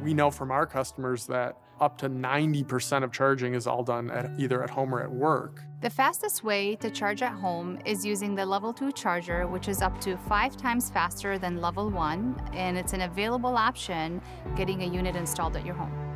We know from our customers that up to 90% of charging is all done either at home or at work. The fastest way to charge at home is using the Level 2 charger, which is up to 5 times faster than Level 1, and it's an available option getting a unit installed at your home.